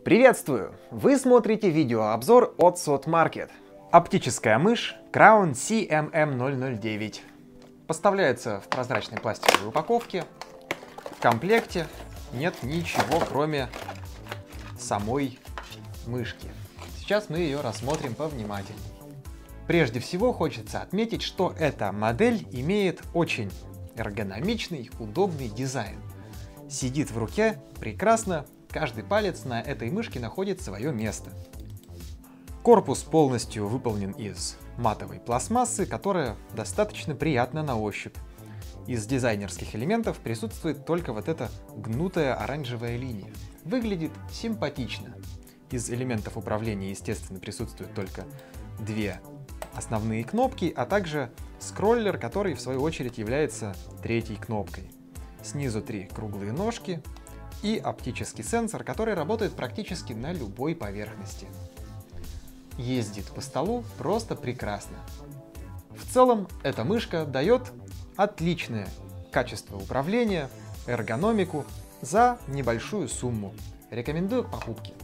Приветствую! Вы смотрите видеообзор от SOTMarket. Оптическая мышь Crown CMM009. Поставляется в прозрачной пластиковой упаковке. В комплекте нет ничего, кроме самой мышки. Сейчас мы ее рассмотрим повнимательнее. Прежде всего хочется отметить, что эта модель имеет очень эргономичный, удобный дизайн. Сидит в руке прекрасно, каждый палец на этой мышке находит свое место. Корпус полностью выполнен из матовой пластмассы, которая достаточно приятна на ощупь. Из дизайнерских элементов присутствует только вот эта гнутая оранжевая линия. Выглядит симпатично. Из элементов управления, естественно, присутствуют только две основные кнопки, а также скроллер, который в свою очередь является третьей кнопкой. Снизу три круглые ножки и оптический сенсор, который работает практически на любой поверхности. Ездит по столу просто прекрасно. В целом, эта мышка дает отличное качество управления, эргономику за небольшую сумму. Рекомендую к покупке.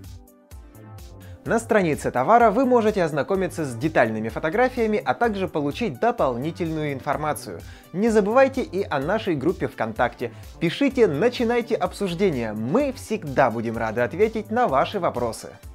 На странице товара вы можете ознакомиться с детальными фотографиями, а также получить дополнительную информацию. Не забывайте и о нашей группе ВКонтакте. Пишите, начинайте обсуждение. Мы всегда будем рады ответить на ваши вопросы.